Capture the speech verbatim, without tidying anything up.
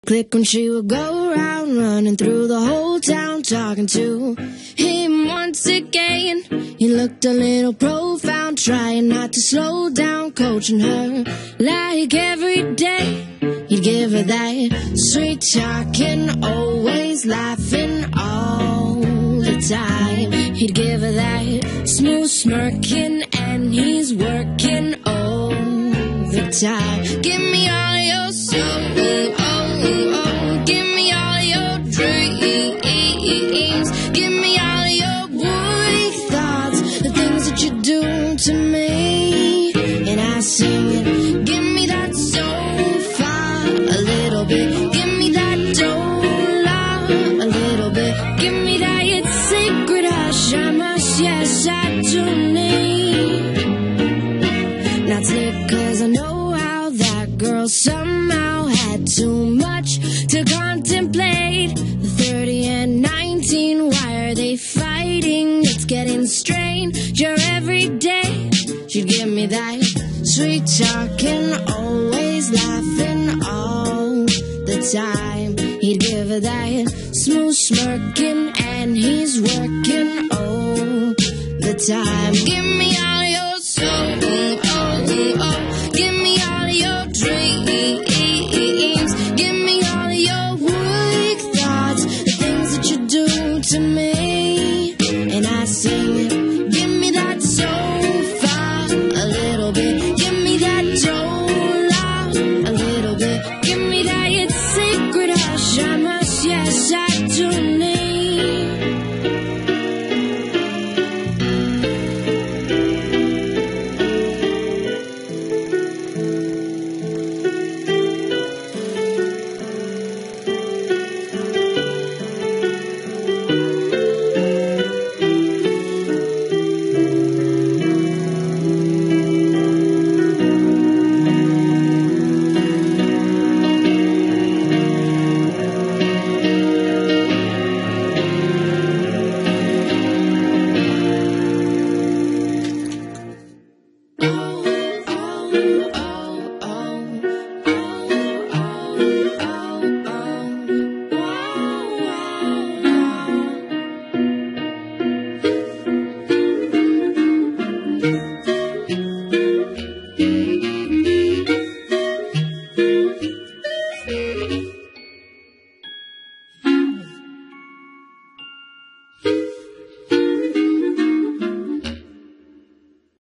click when she would go around, running through the whole town, talking to him once again. He looked a little profound, trying not to slow down, coaching her like every day. He'd give her that sweet talking, always laughing all the time. He'd give her that smooth smirking, and he's working all the time. Give me all your soul, oh, oh, give me all your dreams, give me all your boy thoughts, the things that you do to me. And I sing it, give me that soul fire a little bit, give me that dollar a little bit, give me that sacred hush I must, yes I do need. Not sleep cause I know how that girl somehow had too much to contemplate. The thirty and nineteen, why are they fighting? It's getting stranger every day. She'd give me that sweet talking, always laughing all the time. He'd give her that smooth smirking, and he's working all the time. Give me all your soul.